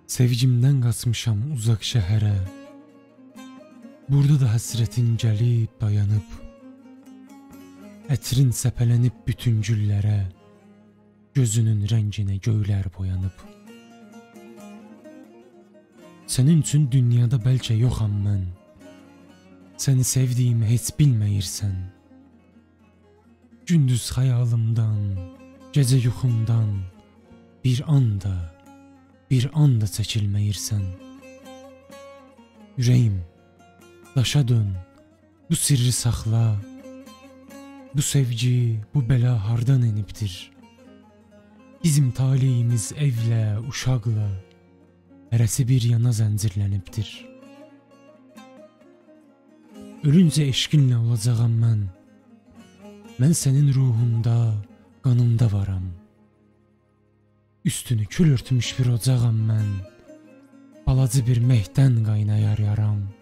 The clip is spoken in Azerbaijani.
Sevgimdən qaçmışam uzaq şəhərə. Burada da həsrətin gəlib dayanıb. Ətrin səpələnib bütün güllərə. Gözünün rənginə göylər boyanıb. Sənin üçün dünyada bəlkə yoxam mən. Səni sevdiyimi heç bilməyirsən. Gündüz xəyalımdan, gecə yuxumdan bir anda çəkilməyirsən. Ürəyim, daşa dön, bu sirri saxla. Bu sevgi, bu bəla hardan enibdir? Bizim taleyimiz evlə, uşaqla, hərəsi bir yana zəncirlənibdir. Ölüncə eşqinlə olacağam mən. Mən sənin ruhunda, qanımda varam. Üstünü kül örtmüş bir ocağam mən. Balacı bir mehdən qaynayar yaram.